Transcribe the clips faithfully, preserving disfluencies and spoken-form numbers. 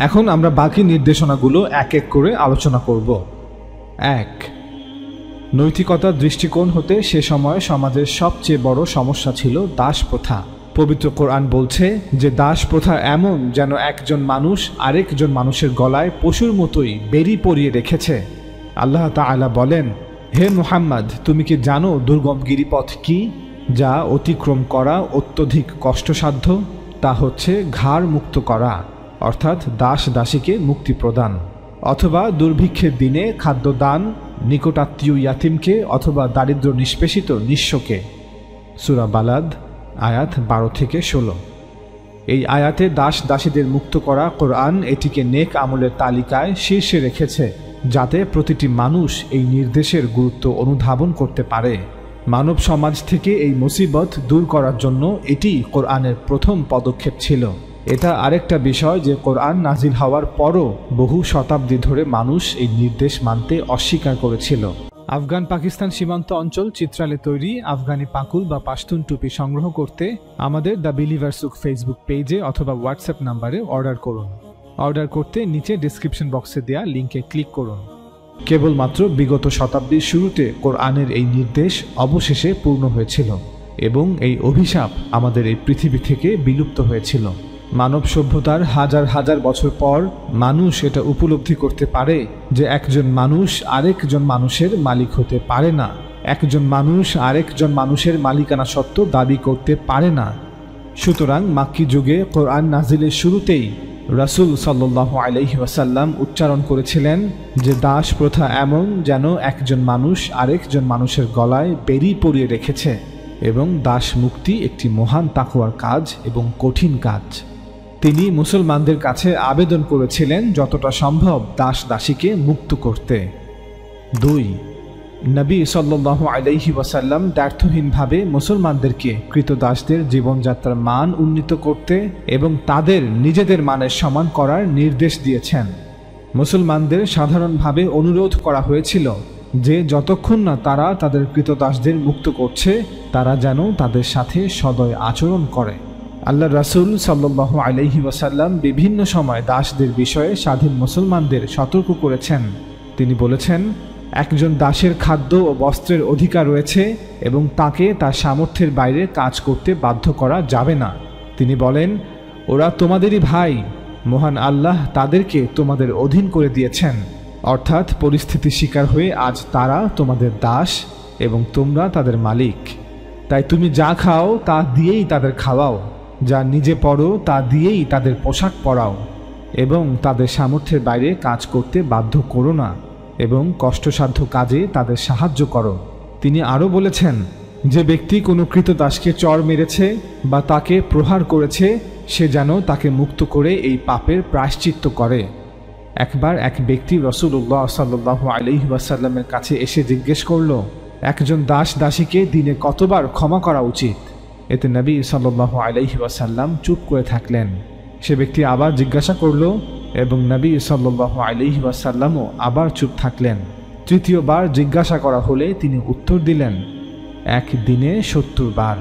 এখন আমরা বাকি নির্দেশনাগুলো এক এক করে আলোচনা করব। এক, নৈতিকতার দৃষ্টিকোণ হতে সে সময় সমাজের সবচেয়ে বড় সমস্যা ছিল দাস প্রথা। পবিত্র কোরআন বলছে যে দাস প্রথা এমন যেন একজন মানুষ আরেকজন মানুষের গলায় পশুর মতোই বেড়ি পরিয়ে রেখেছে। আল্লাহ তাআলা বলেন, হে মুহাম্মদ, তুমি কি জানো দুর্গম গিরিপথ কি, যা অতিক্রম করা অত্যধিক কষ্টসাধ্য? তা হচ্ছে ঘাড় মুক্ত করা, অর্থাৎ দাস দাসীকে মুক্তি প্রদান, অথবা দুর্ভিক্ষের দিনে খাদ্য দান নিকটাত্মীয় ইয়াতিমকে অথবা দারিদ্র নিষ্পেষিত নিঃস্বকে। সূরা বালাদ আয়াত বারো থেকে ষোলো। এই আয়াতে দাস দাসীদের মুক্ত করা কোরআন এটিকে নেক আমলের তালিকায় শীর্ষে রেখেছে, যাতে প্রতিটি মানুষ এই নির্দেশের গুরুত্ব অনুধাবন করতে পারে। মানব সমাজ থেকে এই মুসিবত দূর করার জন্য এটি কোরআনের প্রথম পদক্ষেপ ছিল। এটা আরেকটা বিষয় যে কোরআন নাজিল হওয়ার পরও বহু শতাব্দী ধরে মানুষ এই নির্দেশ মানতে অস্বীকার করেছিল। আফগান পাকিস্তান সীমান্ত অঞ্চল চিত্রালে তৈরি আফগানি পাকুল বা পাশতুন টুপি সংগ্রহ করতে আমাদের দ্য বিলিভার সুক ফেসবুক পেজে অথবা হোয়াটসঅ্যাপ নাম্বারে অর্ডার করুন। অর্ডার করতে নিচে ডেসক্রিপশন বক্সে দেয়া লিঙ্কে ক্লিক করুন। কেবলমাত্র বিগত শতাব্দীর শুরুতে কোরআনের এই নির্দেশ অবশেষে পূর্ণ হয়েছিল এবং এই অভিশাপ আমাদের এই পৃথিবী থেকে বিলুপ্ত হয়েছিল। মানব সভ্যতার হাজার হাজার বছর পর মানুষ এটা উপলব্ধি করতে পারে যে একজন মানুষ আরেকজন মানুষের মালিক হতে পারে না, একজন মানুষ আরেকজন মানুষের মালিকানা সত্ত্ব দাবি করতে পারে না। সুতরাং মাক্কি যুগে কোরআন নাজিলের শুরুতেই রাসূল সাল্লাল্লাহু আলাইহি ওয়াসাল্লাম উচ্চারণ করেছিলেন যে দাস প্রথা এমন যেন একজন মানুষ আরেকজন মানুষের গলায় বেড়ি পরিয়ে রেখেছে এবং দাস মুক্তি একটি মহান তাকওয়ার কাজ এবং কঠিন কাজ। তিনি মুসলমানদের কাছে আবেদন করেছিলেন যতটা সম্ভব দাস দাসীকে মুক্ত করতে। দুই, নবী সাল্লাল্লাহু আলাইহি ওয়াসাল্লাম দ্ব্যর্থহীনভাবে মুসলমানদেরকে কৃতদাসদের জীবনযাত্রার মান উন্নীত করতে এবং তাদের নিজেদের মানের সমান করার নির্দেশ দিয়েছেন। মুসলমানদের সাধারণভাবে অনুরোধ করা হয়েছিল যে যতক্ষণ না তারা তাদের কৃতদাসদের মুক্ত করছে তারা যেন তাদের সাথে সদয় আচরণ করে। আল্লাহ রাসূল সাল্লাল্লাহু আলাইহি ওয়াসাল্লাম বিভিন্ন সময় দাসদের বিষয়ে স্বাধীন মুসলমানদের সতর্ক করেছেন। তিনি বলেছেন, একজন দাসের খাদ্য ও বস্ত্রের অধিকার রয়েছে এবং তাকে তার সামর্থ্যের বাইরে কাজ করতে বাধ্য করা যাবে না। তিনি বলেন, ওরা তোমাদেরই ভাই, মহান আল্লাহ তাদেরকে তোমাদের অধীন করে দিয়েছেন, অর্থাৎ পরিস্থিতির শিকার হয়ে আজ তারা তোমাদের দাস এবং তোমরা তাদের মালিক। তাই তুমি যা খাও তা দিয়েই তাদের খাওয়াও, যা নিজে পরো তা দিয়েই তাদের পোশাক পরাও এবং তাদের সামর্থ্যের বাইরে কাজ করতে বাধ্য করো না এবং কষ্টসাধ্য কাজে তাদের সাহায্য করো। তিনি আরও বলেছেন, যে ব্যক্তি কোনো কৃতদাসকে চড় মেরেছে বা তাকে প্রহার করেছে সে যেন তাকে মুক্ত করে এই পাপের প্রায়শ্চিত্ত করে। একবার এক ব্যক্তি রাসূলুল্লাহ সাল্লাল্লাহু আলাইহি ওয়াসাল্লামের কাছে এসে জিজ্ঞেস করল, একজন দাস দাসীকে দিনে কতবার ক্ষমা করা উচিত? এতে নবী সাল্লাল্লাহু আলাইহি ওয়াসাল্লাম চুপ করে থাকলেন। সে ব্যক্তি আবার জিজ্ঞাসা করল এবং নবী সাল্লাল্লাহু আলাইহি ওয়াসাল্লামও আবার চুপ থাকলেন। তৃতীয়বার জিজ্ঞাসা করা হলে তিনি উত্তর দিলেন, এক দিনে সত্তর বার।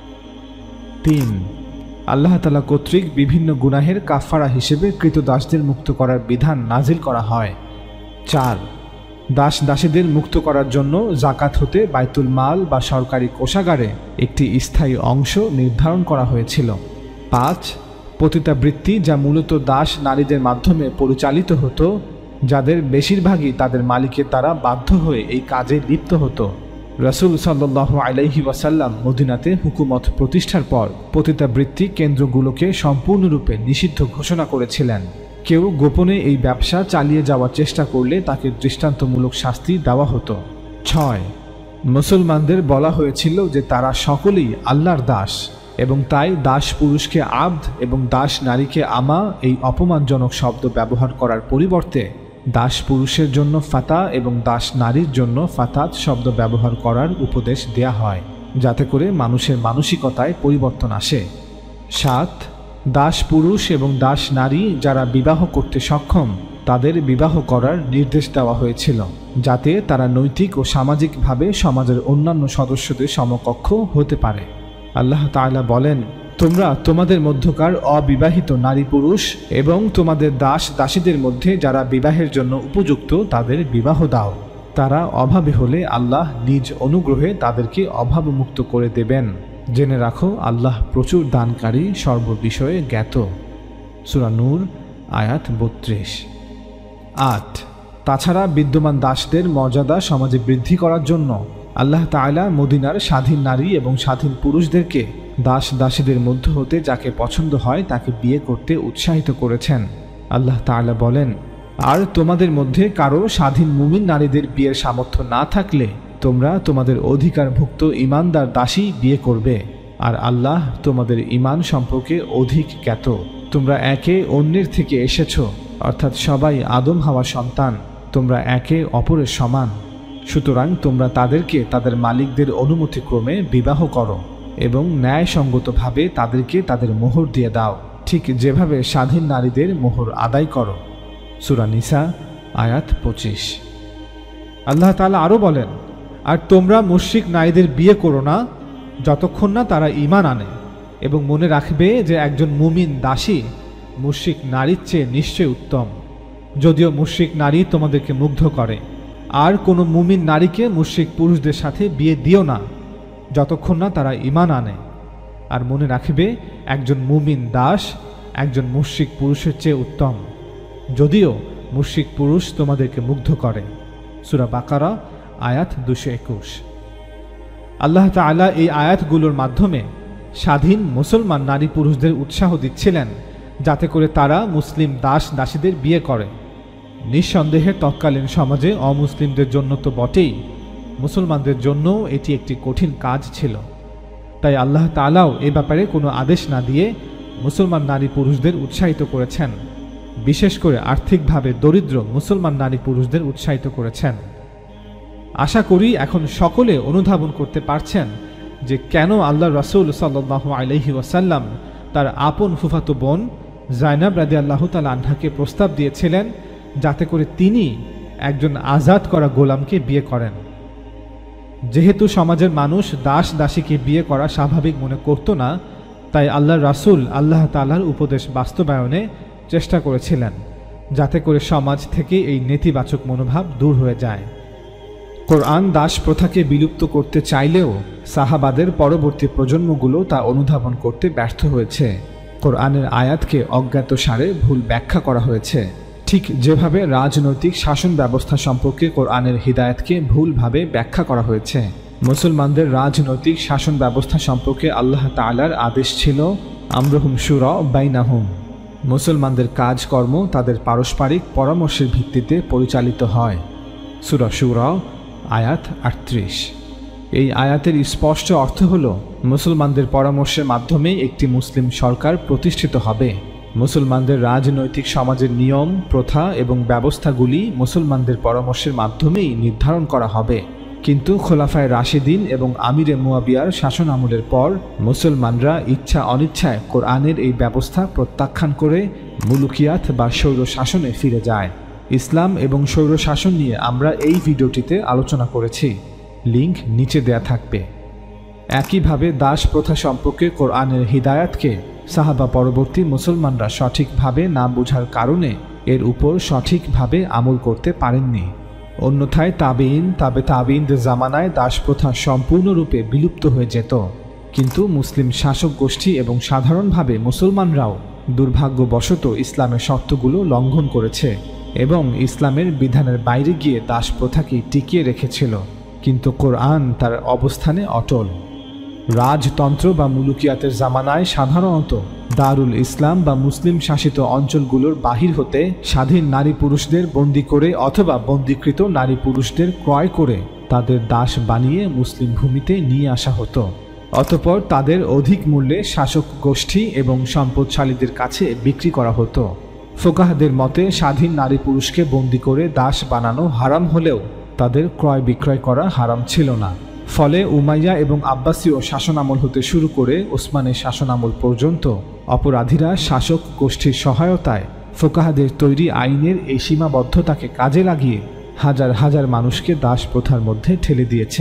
তিন, আল্লাহ তাআলা কর্তৃক বিভিন্ন গুনাহের কাফারা হিসেবে কৃতদাসদের মুক্ত করার বিধান নাজিল করা হয়। চার, দাস দাসীদের মুক্ত করার জন্য জাকাত হতে বাইতুল মাল বা সরকারি কোষাগারে একটি স্থায়ী অংশ নির্ধারণ করা হয়েছিল। পাঁচ, পতিতাবৃত্তি যা মূলত দাস নারীদের মাধ্যমে পরিচালিত হতো, যাদের বেশিরভাগই তাদের মালিকের দ্বারা বাধ্য হয়ে এই কাজে লিপ্ত হতো। রাসূল সাল্লাল্লাহু আলাইহি ওয়াসাল্লাম মদিনাতে হুকুমত প্রতিষ্ঠার পর পতিতাবৃত্তি কেন্দ্রগুলোকে সম্পূর্ণরূপে নিষিদ্ধ ঘোষণা করেছিলেন। কেউ গোপনে এই ব্যবসা চালিয়ে যাওয়ার চেষ্টা করলে তাকে দৃষ্টান্তমূলক শাস্তি দেওয়া হতো। ছয়, মুসলমানদের বলা হয়েছিল যে তারা সকলেই আল্লাহর দাস এবং তাই দাস পুরুষকে আব্দ এবং দাস নারীকে আমা এই অপমানজনক শব্দ ব্যবহার করার পরিবর্তে দাস পুরুষের জন্য ফাতা এবং দাস নারীর জন্য ফাতাত শব্দ ব্যবহার করার উপদেশ দেয়া হয়, যাতে করে মানুষের মানসিকতায় পরিবর্তন আসে। সাত, দাস পুরুষ এবং দাস নারী যারা বিবাহ করতে সক্ষম তাদের বিবাহ করার নির্দেশ দেওয়া হয়েছিল, যাতে তারা নৈতিক ও সামাজিকভাবে সমাজের অন্যান্য সদস্যদের সমকক্ষ হতে পারে। আল্লাহ তাআলা বলেন, তোমরা তোমাদের মধ্যকার অবিবাহিত নারী পুরুষ এবং তোমাদের দাস দাসীদের মধ্যে যারা বিবাহের জন্য উপযুক্ত তাদের বিবাহ দাও। তারা অভাবী হলে আল্লাহ নিজ অনুগ্রহে তাদেরকে অভাবমুক্ত করে দেবেন। জেনে রাখো, আল্লাহ প্রচুর দানকারী, সর্ববিষয়ে জ্ঞাত। সূরা নূর আয়াত বত্রিশ। আট, তাছাড়া বিদ্যমান দাসদের মর্যাদা সমাজে বৃদ্ধি করার জন্য আল্লাহ তাআলা মদিনার স্বাধীন নারী এবং স্বাধীন পুরুষদেরকে দাস দাসীদের মধ্য হতে যাকে পছন্দ হয় তাকে বিয়ে করতে উৎসাহিত করেছেন। আল্লাহ তাআলা বলেন, আর তোমাদের মধ্যে কারো স্বাধীন মুমিন নারীদের বিয়ের সামর্থ্য না থাকলে তোমরা তোমাদের অধিকারভুক্ত ঈমানদার দাসী বিয়ে করবে, আর আল্লাহ তোমাদের ঈমান সম্পর্কে অধিক জ্ঞাত। তোমরা একে অন্যের থেকে এসেছো, অর্থাৎ সবাই আদম হাওয়ার সন্তান। তোমরা একে অপরের সমান, সুতরাং তোমরা তাদেরকে তাদের মালিকদের অনুমতিক্রমে বিবাহ করো এবং ন্যায়সঙ্গতভাবে তাদেরকে তাদের মোহর দিয়ে দাও, ঠিক যেভাবে স্বাধীন নারীদের মোহর আদায় করো। সূরা নিসা আয়াত পঁচিশ। আল্লাহ তাআলা আরও বলেন, আর তোমরা মুশরিক নারীদের বিয়ে করো না যতক্ষণ না তারা ঈমান আনে, এবং মনে রাখবে যে একজন মুমিন দাসী মুশরিক নারীর চেয়ে নিশ্চয় উত্তম, যদিও মুশরিক নারী তোমাদেরকে মুগ্ধ করে। আর কোনো মুমিন নারীকে মুশরিক পুরুষদের সাথে বিয়ে দিও না যতক্ষণ না তারা ঈমান আনে, আর মনে রাখবে একজন মুমিন দাস একজন মুশরিক পুরুষের চেয়ে উত্তম, যদিও মুশরিক পুরুষ তোমাদেরকে মুগ্ধ করে। সূরা বাকারা আয়াত দুশো একুশ। আল্লাহ তাআলা এই আয়াতগুলোর মাধ্যমে স্বাধীন মুসলমান নারী পুরুষদের উৎসাহ দিচ্ছিলেন যাতে করে তারা মুসলিম দাস দাসীদের বিয়ে করে। নিঃসন্দেহে তৎকালীন সমাজে অমুসলিমদের জন্য তো বটেই, মুসলমানদের জন্য এটি একটি কঠিন কাজ ছিল। তাই আল্লাহ তাআলাও এ ব্যাপারে কোনো আদেশ না দিয়ে মুসলমান নারী পুরুষদের উৎসাহিত করেছেন, বিশেষ করে আর্থিকভাবে দরিদ্র মুসলমান নারী পুরুষদের উৎসাহিত করেছেন। আশা করি এখন সকলে অনুধাবন করতে পারছেন যে কেন আল্লাহ রাসূল সাল্লাল্লাহু আলাইহি ওয়াসাল্লাম তার আপন ফুফাতো বোন যায়নাব রাদিয়াল্লাহু তাআলা আনহাকে প্রস্তাব দিয়েছিলেন যাতে করে তিনি একজন আজাদ করা গোলামকে বিয়ে করেন। যেহেতু সমাজের মানুষ দাস দাসীকে বিয়ে করা স্বাভাবিক মনে করত না, তাই আল্লাহ রাসূল আল্লাহ তাআলার উপদেশ বাস্তবায়নে চেষ্টা করেছিলেন যাতে করে সমাজ থেকে এই নেতিবাচক মনোভাব দূর হয়ে যায়। কোরআন দাস প্রথাকে বিলুপ্ত করতে চাইলেও সাহাবাদের পরবর্তী প্রজন্মগুলো তা অনুধাবন করতে ব্যর্থ হয়েছে। কোরআনের আয়াতকে অজ্ঞাতসারে ভুল ব্যাখ্যা করা হয়েছে, ঠিক যেভাবে রাজনৈতিক শাসন ব্যবস্থা সম্পর্কে কোরআনের হিদায়াতকে ভুলভাবে ব্যাখ্যা করা হয়েছে। মুসলমানদের রাজনৈতিক শাসন ব্যবস্থা সম্পর্কে আল্লাহ তাআলার আদেশ ছিল আমরুহুম শুরা বাইনাহুম, মুসলমানদের কাজকর্ম তাদের পারস্পরিক পরামর্শের ভিত্তিতে পরিচালিত হয়। সূরা শুরা আয়াত আটত্রিশ। এই আয়াতের স্পষ্ট অর্থ হল মুসলমানদের পরামর্শের মাধ্যমে একটি মুসলিম সরকার প্রতিষ্ঠিত হবে। মুসলমানদের রাজনৈতিক সমাজের নিয়ম, প্রথা এবং ব্যবস্থাগুলি মুসলমানদের পরামর্শের মাধ্যমেই নির্ধারণ করা হবে। কিন্তু খোলাফায়ে রাশিদিন এবং আমিরে মুয়াবিয়ার শাসন আমলের পর মুসলমানরা ইচ্ছা অনিচ্ছায় কোরআনের এই ব্যবস্থা প্রত্যাখ্যান করে মুলুকিয়াত বা স্বৈর শাসনে ফিরে যায়। ইসলাম এবং স্বৈর শাসন নিয়ে আমরা এই ভিডিওটিতে আলোচনা করেছি, লিঙ্ক নিচে দেয়া থাকবে। একইভাবে দাস প্রথা সম্পর্কে কোরআনের হিদায়াতকে সাহাবা পরবর্তী মুসলমানরা সঠিকভাবে না বোঝার কারণে এর উপর সঠিকভাবে আমল করতে পারেননি। অন্যথায় তাবেঈন তাবে তাবেঈনদের জামানায় দাস প্রথা সম্পূর্ণরূপে বিলুপ্ত হয়ে যেত। কিন্তু মুসলিম শাসক গোষ্ঠী এবং সাধারণভাবে মুসলমানরাও দুর্ভাগ্যবশত ইসলামের শর্তগুলো লঙ্ঘন করেছে এবং ইসলামের বিধানের বাইরে গিয়ে দাস প্রথাকে টিকিয়ে রেখেছিল। কিন্তু কোরআন তার অবস্থানে অটল। রাজতন্ত্র বা মুলুকিয়াতের জামানায় সাধারণত দারুল ইসলাম বা মুসলিম শাসিত অঞ্চলগুলোর বাহির হতে স্বাধীন নারী পুরুষদের বন্দী করে অথবা বন্দীকৃত নারী পুরুষদের ক্রয় করে তাদের দাস বানিয়ে মুসলিম ভূমিতে নিয়ে আসা হতো। অতঃপর তাদের অধিক মূল্যে শাসক গোষ্ঠী এবং সম্পদশালীদের কাছে বিক্রি করা হতো। ফোকাহদের মতে স্বাধীন নারী পুরুষকে বন্দী করে দাস বানানো হারাম হলেও তাদের ক্রয় বিক্রয় করা হারাম ছিল না। ফলে উমাইয়া এবং আব্বাসীয় শাসনামল হতে শুরু করে ওসমানের শাসনামল পর্যন্ত অপরাধীরা শাসক গোষ্ঠীর সহায়তায় ফোকাহাদের তৈরি আইনের এই সীমাবদ্ধতাকে কাজে লাগিয়ে হাজার হাজার মানুষকে দাস প্রথার মধ্যে ঠেলে দিয়েছে।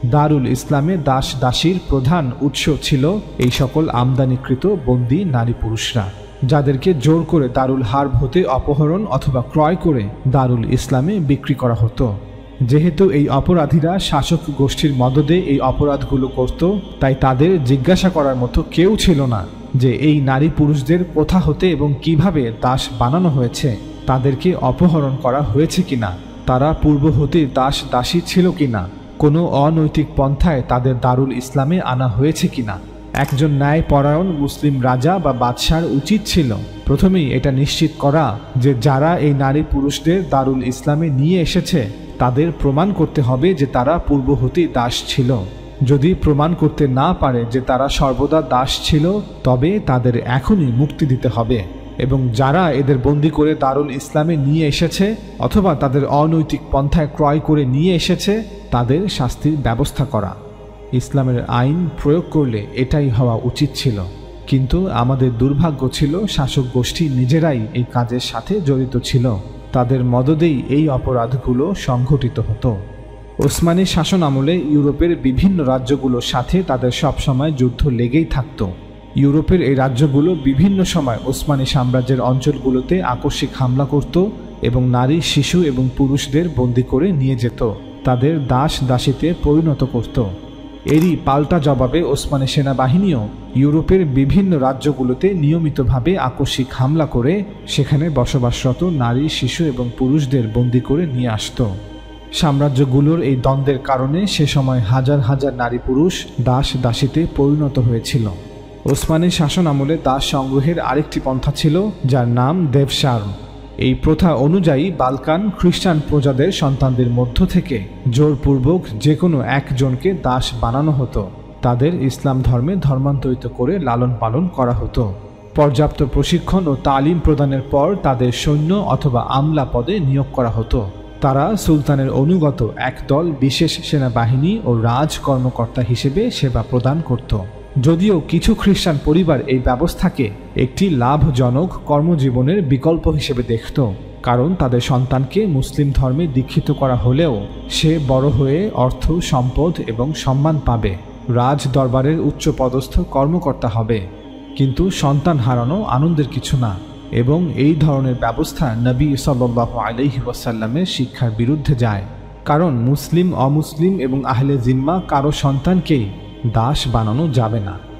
দারুল ইসলামে দাস দাসীর প্রধান উৎস ছিল এই সকল আমদানিকৃত বন্দী নারী পুরুষরা, যাদেরকে জোর করে দারুল হার্ব হতে অপহরণ অথবা ক্রয় করে দারুল ইসলামে বিক্রি করা হতো। যেহেতু এই অপরাধীরা শাসক গোষ্ঠীর মদদে এই অপরাধগুলো করত, তাই তাদের জিজ্ঞাসা করার মতো কেউ ছিল না যে এই নারী পুরুষদের কোথা হতে এবং কিভাবে দাস বানানো হয়েছে, তাদেরকে অপহরণ করা হয়েছে কিনা, তারা পূর্ব হতে দাস দাসী ছিল কিনা, কোনো অনৈতিক পন্থায় তাদের দারুল ইসলামে আনা হয়েছে কিনা। একজন ন্যায়পরায়ণ মুসলিম রাজা বা বাদশার উচিত ছিল প্রথমেই এটা নিশ্চিত করা যে যারা এই নারী পুরুষদের দারুল ইসলামে নিয়ে এসেছে তাদের প্রমাণ করতে হবে যে তারা পূর্ব হতেই দাস ছিল। যদি প্রমাণ করতে না পারে যে তারা সর্বদা দাস ছিল, তবে তাদের এখনই মুক্তি দিতে হবে, এবং যারা এদের বন্দি করে দারুল ইসলামে নিয়ে এসেছে অথবা তাদের অনৈতিক পন্থায় ক্রয় করে নিয়ে এসেছে তাদের শাস্তির ব্যবস্থা করা। ইসলামের আইন প্রয়োগ করলে এটাই হওয়া উচিত ছিল, কিন্তু আমাদের দুর্ভাগ্য ছিল শাসক গোষ্ঠী নিজেরাই এই কাজের সাথে জড়িত ছিল, তাদের মদদেই এই অপরাধগুলো সংঘটিত হতো। ওসমানী শাসন আমলে ইউরোপের বিভিন্ন রাজ্যগুলোর সাথে তাদের সবসময় যুদ্ধ লেগেই থাকত। ইউরোপের এই রাজ্যগুলো বিভিন্ন সময় ওসমানী সাম্রাজ্যের অঞ্চলগুলোতে আকস্মিক হামলা করত এবং নারী, শিশু এবং পুরুষদের বন্দী করে নিয়ে যেত, তাদের দাস দাসীতে পরিণত করত। এরই পাল্টা জবাবে ওসমানী সেনাবাহিনীও ইউরোপের বিভিন্ন রাজ্যগুলোতে নিয়মিতভাবে আকস্মিক হামলা করে সেখানে বসবাসরত নারী, শিশু এবং পুরুষদের বন্দী করে নিয়ে আসত। সাম্রাজ্যগুলোর এই দ্বন্দ্বের কারণে সে সময় হাজার হাজার নারী পুরুষ দাস দাসীতে পরিণত হয়েছিল। ওসমানী শাসন আমলে দাস সংগ্রহের আরেকটি পন্থা ছিল যার নাম দেবসার্ম। এই প্রথা অনুযায়ী বালকান খ্রিস্টান প্রজাদের সন্তানদের মধ্য থেকে জোরপূর্বক যে কোনো একজনকে দাস বানানো হতো, তাদের ইসলাম ধর্মে ধর্মান্তরিত করে লালন পালন করা হতো। পর্যাপ্ত প্রশিক্ষণ ও তালিম প্রদানের পর তাদের সৈন্য অথবা আমলা পদে নিয়োগ করা হতো। তারা সুলতানের অনুগত একদল বিশেষ সেনাবাহিনী ও রাজ কর্মকর্তা হিসেবে সেবা প্রদান করত। যদিও কিছু খ্রিস্টান পরিবার এই ব্যবস্থাকে একটি লাভজনক কর্মজীবনের বিকল্প হিসেবে দেখত, কারণ তাদের সন্তানকে মুসলিম ধর্মে দীক্ষিত করা হলেও সে বড় হয়ে অর্থ, সম্পদ এবং সম্মান পাবে, রাজ দরবারের উচ্চপদস্থ কর্মকর্তা হবে। কিন্তু সন্তান হারানো আনন্দের কিছু না, এবং এই ধরনের ব্যবস্থা নবী সাল্লাল্লাহু আলাইহি ওয়াসাল্লামের শিক্ষার বিরুদ্ধে যায়, কারণ মুসলিম, অমুসলিম এবং আহলে জিম্মা কারো সন্তানকেই দাস বানানো যাবে না।